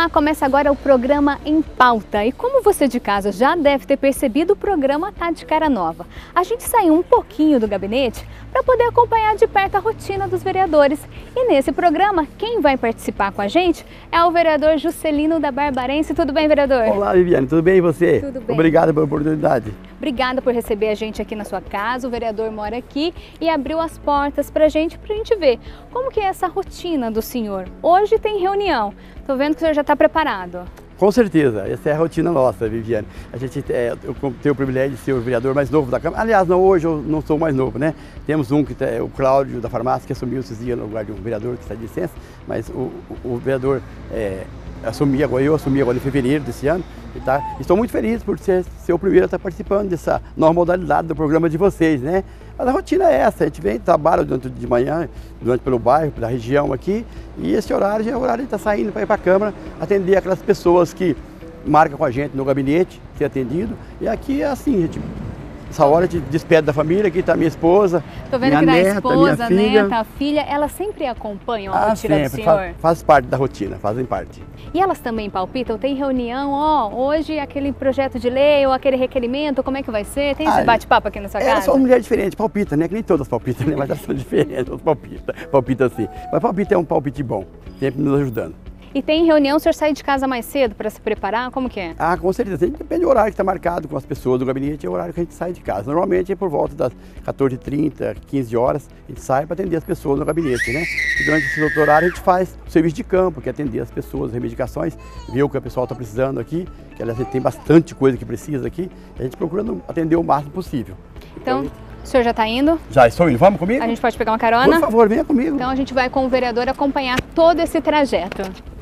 Olá, começa agora o programa Em Pauta. E como você de casa já deve ter percebido, o programa está de cara nova. A gente saiu um pouquinho do gabinete para poder acompanhar de perto a rotina dos vereadores. E nesse programa, quem vai participar com a gente é o vereador Juscelino da Barbarense. Tudo bem, vereador? Olá, Viviane, tudo bem e você? Tudo bem. Obrigado pela oportunidade. Obrigada por receber a gente aqui na sua casa. O vereador mora aqui e abriu as portas pra gente ver como que é essa rotina do senhor. Hoje tem reunião. Tô vendo que o senhor já está preparado. Com certeza, essa é a rotina nossa, Viviane. A gente eu tenho o privilégio de ser o vereador mais novo da Câmara. Aliás, não, hoje eu não sou mais novo, né? Temos um que é o Cláudio da farmácia, que assumiu esses dias no lugar de um vereador que está de licença, mas o vereador eu assumi agora em fevereiro desse ano. Estou muito feliz por ser o primeiro a estar participando dessa nova modalidade do programa de vocês, né? Mas a rotina é essa, a gente vem, trabalha durante de manhã, pelo bairro, pela região aqui, e esse horário já é o horário de estar saindo para ir para a Câmara, atender aquelas pessoas que marcam com a gente no gabinete, ser atendido, e aqui é assim, gente. Essa hora a gente despede da família, aqui está minha esposa, tô vendo minha que neta, a esposa, a minha neta, a filha, elas sempre acompanham a rotina do sempre, senhor? faz parte da rotina, fazem parte. E elas também palpitam? Tem reunião, hoje aquele projeto de lei ou aquele requerimento, como é que vai ser? Tem esse bate-papo aqui na sua casa? Elas são uma mulher diferente, palpita, né? Que nem todas palpitam, né? Mas elas são diferentes, todas palpitam assim. Mas palpita é um palpite bom, sempre nos ajudando. E tem reunião, o senhor sai de casa mais cedo para se preparar? Como que é? Ah, com certeza. Depende do horário que está marcado com as pessoas do gabinete, é o horário que a gente sai de casa. Normalmente é por volta das 14h30, 15 horas, a gente sai para atender as pessoas no gabinete, né? E durante esse outro horário a gente faz o serviço de campo, que é atender as pessoas, reivindicações, ver o que o pessoal está precisando aqui, que aliás, a gente tem bastante coisa que precisa aqui, a gente procura atender o máximo possível. Então o senhor já está indo? Já estou indo. Vamos comigo? A gente pode pegar uma carona? Por favor, venha comigo. Então a gente vai com o vereador acompanhar todo esse trajeto.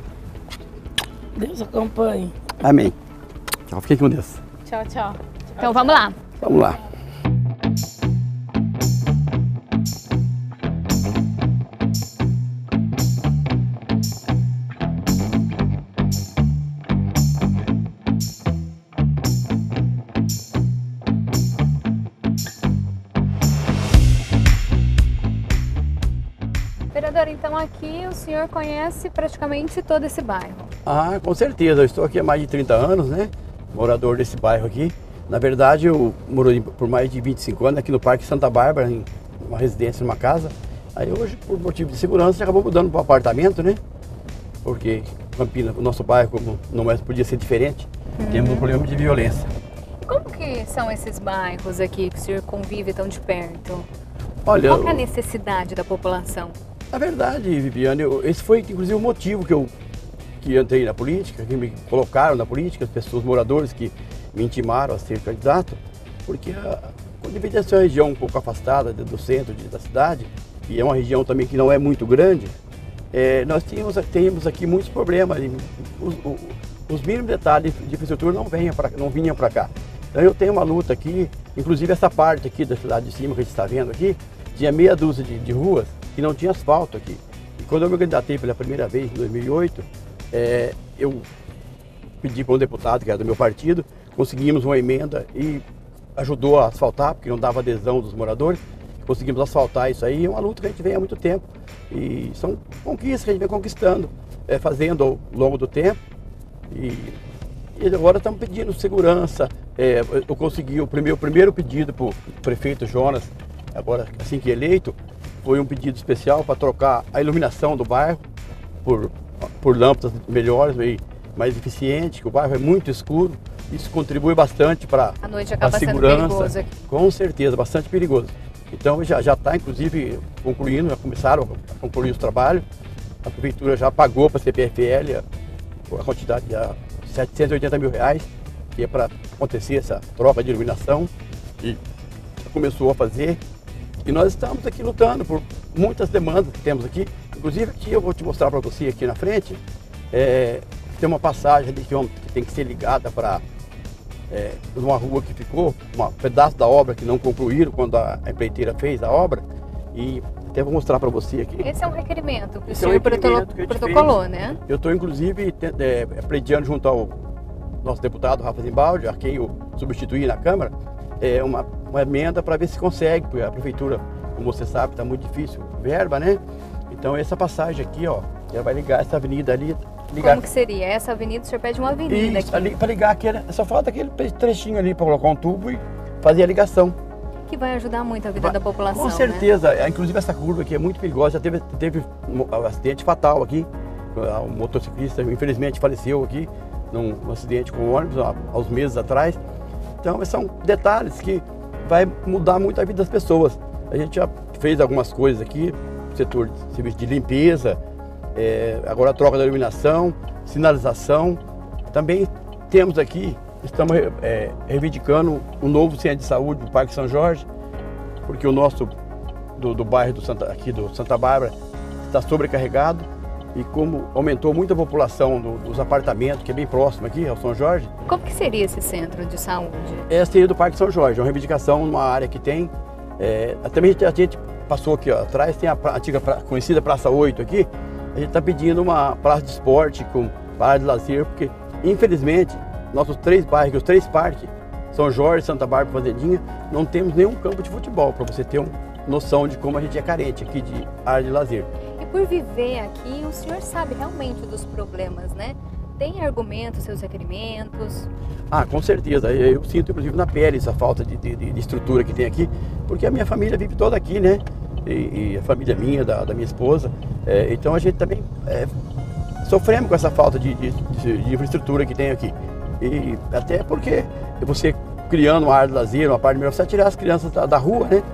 Deus acompanhe. Amém. Tchau, fiquem com Deus. Tchau, tchau. Então vamos lá. Vamos lá. Vereador, então aqui o senhor conhece praticamente todo esse bairro? Ah, com certeza. Eu estou aqui há mais de 30 anos, né? Morador desse bairro aqui. Na verdade, eu morei por mais de 25 anos aqui no Parque Santa Bárbara, em uma residência, numa casa. Aí hoje, por motivo de segurança, acabou mudando para um apartamento, né? Porque Campinas, o nosso bairro, como não mais podia ser diferente, temos um problema de violência. Como que são esses bairros aqui que o senhor convive tão de perto? Olha, qual que é a necessidade da população? Na verdade, Viviane, esse foi inclusive o motivo que entrei na política, que me colocaram na política, as pessoas, moradores que me intimaram a ser candidato, porque devido a ser uma região um pouco afastada do centro da cidade, e é uma região também que não é muito grande, nós temos aqui muitos problemas. Os mínimos detalhes de infraestrutura não vinham para cá. Então eu tenho uma luta aqui, inclusive essa parte aqui da cidade de cima que a gente está vendo aqui, tinha meia dúzia de ruas que não tinha asfalto aqui. E quando eu me candidatei pela primeira vez, em 2008, eu pedi para um deputado, que era do meu partido, conseguimos uma emenda e ajudou a asfaltar, porque não dava adesão dos moradores. Conseguimos asfaltar isso aí, é uma luta que a gente vem há muito tempo. E são conquistas que a gente vem conquistando, fazendo ao longo do tempo. E agora estamos pedindo segurança. Eu consegui o primeiro pedido para o prefeito Jonas, agora assim que eleito, foi um pedido especial para trocar a iluminação do bairro por lâmpadas melhores e mais eficientes, que o bairro é muito escuro. Isso contribui bastante para a segurança. Com certeza, bastante perigoso. Então já está inclusive concluindo, já começaram a concluir os trabalhos. A prefeitura já pagou para a CPFL a quantidade de R$780 mil, que é para acontecer essa troca de iluminação, e começou a fazer. E nós estamos aqui lutando por muitas demandas que temos aqui. Inclusive aqui eu vou te mostrar para você aqui na frente, tem uma passagem ali que tem que ser ligada para uma rua que ficou, um pedaço da obra que não concluíram quando a empreiteira fez a obra. E até vou mostrar para você aqui. Esse é um requerimento que o senhor protocolou, né? Eu estou inclusive pleiteando junto ao nosso deputado Rafa Zimbaldi, a quem eu substituí na Câmara, uma emenda para ver se consegue, porque a prefeitura, como você sabe, está muito difícil, verba, né? Então essa passagem aqui, ó, ela vai ligar essa avenida ali ligar. Como que seria? Essa avenida, o senhor pede uma avenida Isso, aqui. para ligar aqui, só falta aquele trechinho ali para colocar um tubo e fazer a ligação. Que vai ajudar muito a vida da população, Com certeza, né? Inclusive essa curva aqui é muito perigosa, já teve um acidente fatal aqui, um motociclista infelizmente faleceu aqui num acidente com ônibus há uns meses atrás. Então são detalhes que vai mudar muito a vida das pessoas. A gente já fez algumas coisas aqui, setor de serviço de limpeza, agora a troca da iluminação, sinalização. Também temos aqui, estamos reivindicando um novo centro de saúde do Parque São Jorge, porque o nosso do bairro aqui do Santa Bárbara está sobrecarregado e como aumentou muito a população dos apartamentos, que é bem próximo aqui ao São Jorge. Como que seria esse centro de saúde? Seria do Parque São Jorge, é uma reivindicação numa área que tem. Também a gente passou aqui ó, atrás, tem a antiga conhecida Praça 8 aqui. A gente está pedindo uma praça de esporte com área de lazer, porque infelizmente nossos 3 bairros, os 3 parques, São Jorge, Santa Bárbara e Fazendinha, não temos nenhum campo de futebol, para você ter uma noção de como a gente é carente aqui de área de lazer. E por viver aqui, o senhor sabe realmente dos problemas, né? Tem argumentos, seus requerimentos? Com certeza. Eu sinto, inclusive, na pele essa falta de estrutura que tem aqui, porque a minha família vive toda aqui, né? E a família minha, da minha esposa. Então a gente também sofremos com essa falta de infraestrutura que tem aqui. E até porque você criando uma área de lazer, uma parte melhor, você tirar as crianças da rua, né?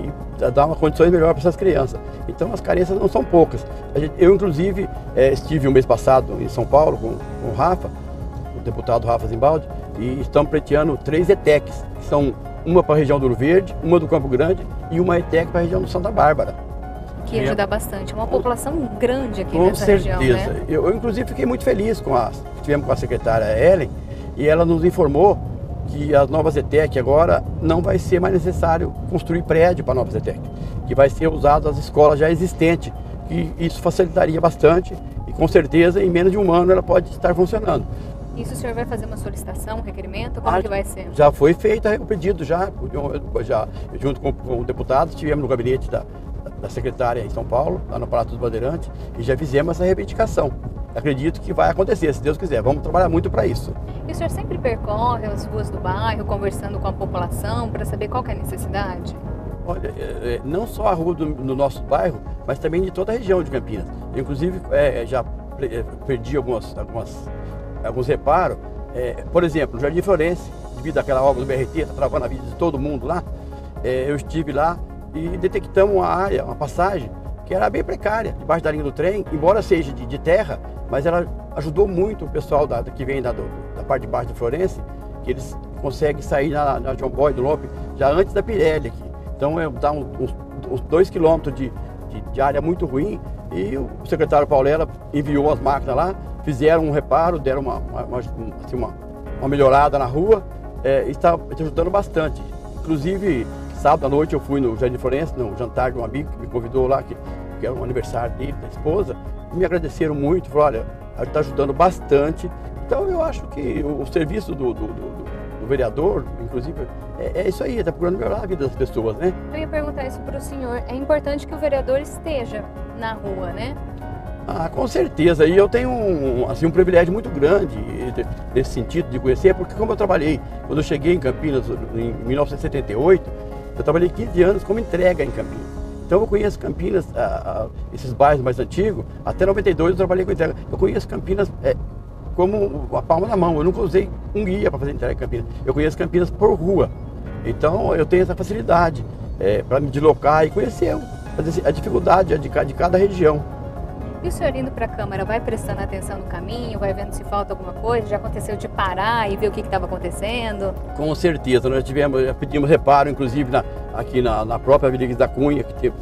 E dar uma condições melhor para essas crianças. Então as carências não são poucas. Eu inclusive estive o mês passado em São Paulo com o Rafa, o deputado Rafa Zimbaldi, e estamos pleiteando 3 ETECs, que são uma para a região do Ouro Verde, uma do Campo Grande e uma ETEC para a região do Santa Bárbara. Que ajuda bastante, uma população grande aqui nessa região, né? Com certeza. Eu inclusive fiquei muito feliz estivemos com a secretária Ellen, e ela nos informou que as novas ETEC agora não vai ser mais necessário construir prédio para novas ETEC, que vai ser usado as escolas já existentes, e isso facilitaria bastante e com certeza em menos de um ano ela pode estar funcionando. Isso o senhor vai fazer uma solicitação, um requerimento? Como que vai ser? Já foi feito o pedido, já junto com o deputado, estivemos no gabinete da secretária em São Paulo, lá no Palácio dos Bandeirantes, e já fizemos essa reivindicação. Acredito que vai acontecer, se Deus quiser. Vamos trabalhar muito para isso. E o senhor sempre percorre as ruas do bairro, conversando com a população, para saber qual que é a necessidade? Olha, não só a rua do nosso bairro, mas também de toda a região de Campinas. Eu, inclusive, já perdi alguns reparos. Por exemplo, no Jardim Florense, devido àquela obra do BRT, está travando a vida de todo mundo lá, eu estive lá e detectamos uma área, uma passagem, que era bem precária, debaixo da linha do trem, embora seja de terra, mas ela ajudou muito o pessoal que vem da parte de baixo de Florense, que eles conseguem sair na João Boy do Lope já antes da Pirelli aqui. Então dá uns 2 quilômetros de área muito ruim, e o secretário Paulela enviou as máquinas lá, fizeram um reparo, deram uma melhorada na rua, e está ajudando bastante. Inclusive, sábado à noite eu fui no Jardim Florense, no jantar de um amigo que me convidou lá, que era um aniversário dele, da esposa, e me agradeceram muito, falaram, olha, está ajudando bastante. Então eu acho que o serviço do vereador, inclusive, é isso aí, está procurando melhorar a vida das pessoas, né? Eu ia perguntar isso para o senhor, é importante que o vereador esteja na rua, né? Com certeza, e eu tenho um privilégio muito grande nesse sentido de conhecer, porque como eu trabalhei, quando eu cheguei em Campinas em 1978, eu trabalhei 15 anos como entrega em Campinas. Então eu conheço Campinas, esses bairros mais antigos, até 92 eu trabalhei com entrega. Eu conheço Campinas como a palma da mão, eu nunca usei um guia para fazer entrega em Campinas. Eu conheço Campinas por rua, então eu tenho essa facilidade para me deslocar e conhecer a dificuldade de cada região. E o senhor indo para a Câmara, vai prestando atenção no caminho, vai vendo se falta alguma coisa? Já aconteceu de parar e ver o que estava acontecendo? Com certeza, nós pedimos reparo, inclusive aqui na própria Avenida da Cunha, que teve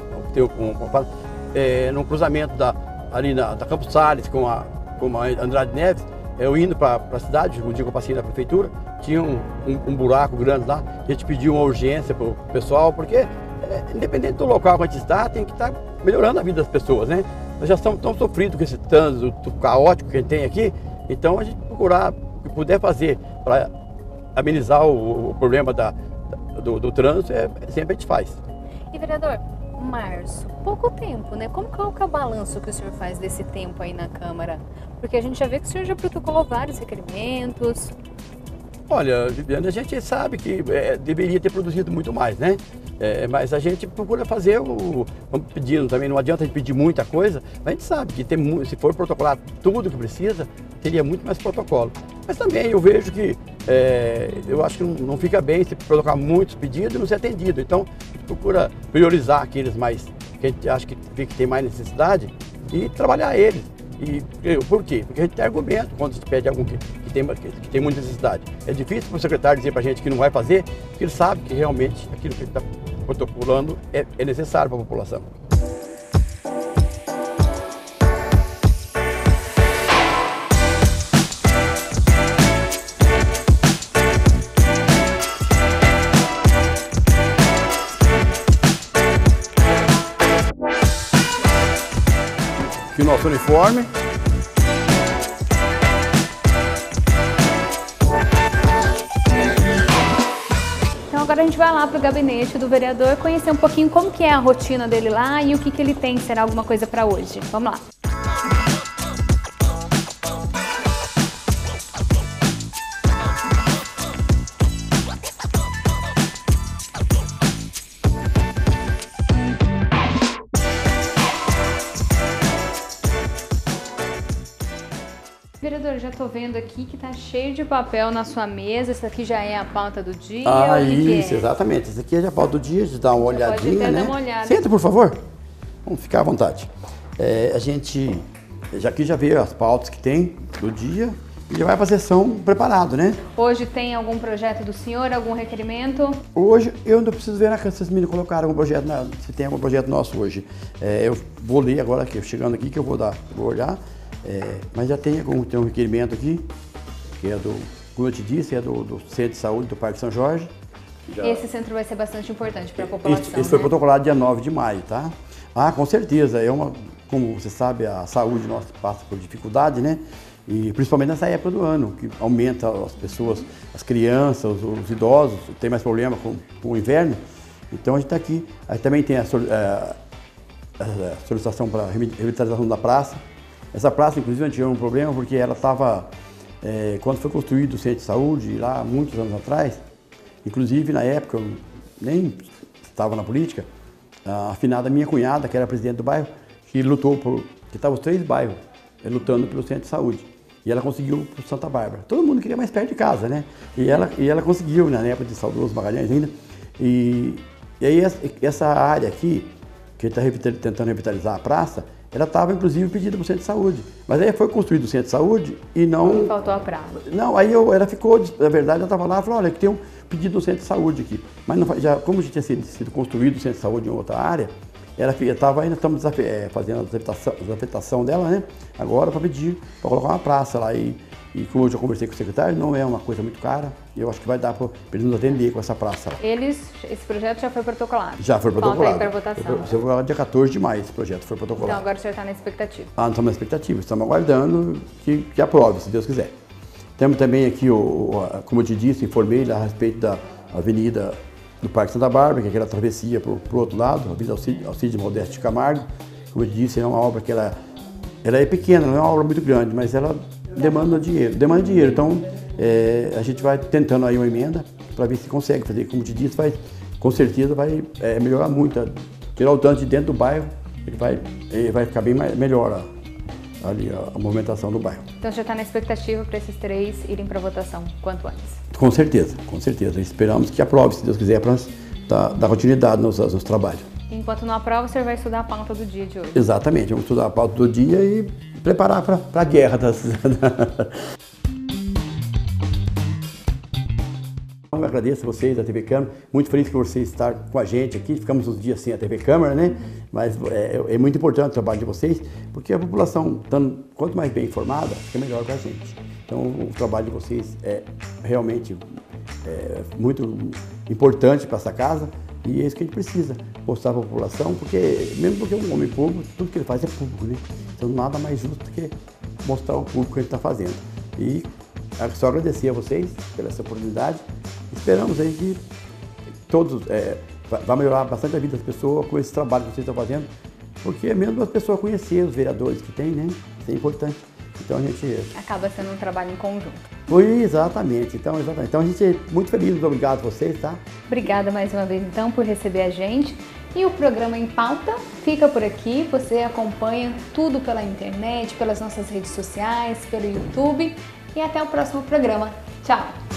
no cruzamento ali da Campos Salles com a Andrade Neves, eu indo para a cidade, um dia que eu passei na prefeitura, tinha um buraco grande lá, a gente pediu uma urgência para o pessoal, porque independente do local que a gente está, tem que estar melhorando a vida das pessoas, né? Nós já estamos tão sofridos com esse trânsito caótico que a gente tem aqui, então a gente procurar o que puder fazer para amenizar o problema do trânsito, sempre a gente faz. E vereador, Março, pouco tempo, né? Qual que é o balanço que o senhor faz desse tempo aí na Câmara? Porque a gente já vê que o senhor já protocolou vários requerimentos. Olha, Viviane, a gente sabe que deveria ter produzido muito mais, né? Mas a gente procura fazer vamos pedindo também, não adianta a gente pedir muita coisa, mas a gente sabe que se for protocolar tudo que precisa, teria muito mais protocolo. Mas também eu vejo que, eu acho que não fica bem se protocolar muitos pedidos e não ser atendido. Então, a gente procura priorizar aqueles mais, que a gente acha que tem mais necessidade e trabalhar eles. E por quê? Porque a gente tem argumento quando a gente pede algum que tem muita necessidade. É difícil para o secretário dizer para a gente que não vai fazer, porque ele sabe que realmente aquilo que ele está protocolando é necessário para a população. Aqui o nosso uniforme. Então agora a gente vai lá para o gabinete do vereador conhecer um pouquinho como que é a rotina dele lá e o que ele tem, será alguma coisa para hoje. Vamos lá. Vereador, já estou vendo aqui que está cheio de papel na sua mesa. Essa aqui já é a pauta do dia? Isso, exatamente. Essa aqui é a pauta do dia, de dar uma olhadinha, pode até né? dar uma olhada. Senta, por favor. Vamos ficar à vontade. A gente aqui já vê as pautas que tem do dia e já vai para a sessão preparado, né? Hoje tem algum projeto do senhor, algum requerimento? Hoje eu ainda preciso ver na Câmara se os meninos colocaram algum projeto, se tem algum projeto nosso hoje. Eu vou ler agora, chegando aqui, que eu vou olhar. Mas já tem um requerimento aqui, que é como eu te disse, é do Centro de Saúde do Parque São Jorge. Esse centro vai ser bastante importante para a população, Esse foi protocolado dia 9 de maio, tá? Com certeza, como você sabe, a saúde nossa passa por dificuldade, né? E principalmente nessa época do ano, que aumenta as pessoas, as crianças, os idosos, tem mais problema com o inverno. Então a gente está aqui. Aí também tem a solicitação para a revitalização da praça. Essa praça, inclusive, a gente tinha um problema porque ela estava, quando foi construído o centro de saúde, lá muitos anos atrás, inclusive na época, eu nem estava na política, a afinada minha cunhada, que era presidente do bairro, que lutou que estavam os 3 bairros lutando pelo centro de saúde. E ela conseguiu para Santa Bárbara. Todo mundo queria mais perto de casa, né? E ela conseguiu, na época de Saudoso Magalhães ainda. E aí essa área aqui, que ele está tentando revitalizar a praça, ela estava, inclusive, pedida para o centro de saúde. Mas aí foi construído o centro de saúde e não... Faltou a praça. Não, aí ela ficou, na verdade, ela estava lá e falou, olha, que tem um pedido no centro de saúde aqui. Mas não, como já tinha sido construído o centro de saúde em outra área, ela estava ainda, estamos fazendo a desafetação dela, né? Agora para pedir, para colocar uma praça lá. E como eu já conversei com o secretário, não é uma coisa muito cara. E eu acho que vai dar para eles nos atender com essa praça lá. Esse projeto já foi protocolado? Já foi protocolado. Falta aí para votação. Foi dia 14 de maio esse projeto foi protocolado. Então agora o senhor está na expectativa? Não estamos na expectativa, estamos aguardando que aprove, se Deus quiser. Temos também aqui, como eu te disse, informei lá a respeito da avenida do Parque Santa Bárbara, que é aquela travessia para o outro lado, a Avenida Alcide Modesto de Camargo. Como eu disse, é uma obra que ela é pequena, não é uma obra muito grande, mas ela demanda dinheiro. Então, a gente vai tentando aí uma emenda para ver se consegue fazer. Como eu te disse, com certeza vai melhorar muito. Tirar o tanto de dentro do bairro, ele vai ficar bem melhor ali a movimentação do bairro. Então já está na expectativa para esses 3 irem para votação quanto antes? Com certeza, com certeza. Esperamos que aprove, se Deus quiser, para dar continuidade nos trabalhos. Enquanto não aprova, o senhor vai estudar a pauta do dia de hoje? Exatamente, vamos estudar a pauta do dia e preparar para a guerra. Eu agradeço a vocês da TV Câmara, muito feliz que vocês estão com a gente aqui, ficamos uns dias sem a TV Câmara, né? Mas é muito importante o trabalho de vocês, porque a população, quanto mais bem informada, fica melhor para a gente. Então o trabalho de vocês é realmente muito importante para essa casa e é isso que a gente precisa, mostrar para a população, mesmo porque um homem público, tudo que ele faz é público, né? Então nada mais justo que mostrar ao público o que ele está fazendo. E só agradecer a vocês pela essa oportunidade. Esperamos aí que todos vai melhorar bastante a vida das pessoas com esse trabalho que vocês estão fazendo, porque é mesmo as pessoas conhecerem os vereadores que tem, né? Isso é importante. Então a gente... Acaba sendo um trabalho em conjunto. Exatamente. Então a gente é muito feliz, muito obrigado a vocês, tá? Obrigada mais uma vez, então, por receber a gente. E o programa Em Pauta fica por aqui. Você acompanha tudo pela internet, pelas nossas redes sociais, pelo YouTube. E até o próximo programa. Tchau!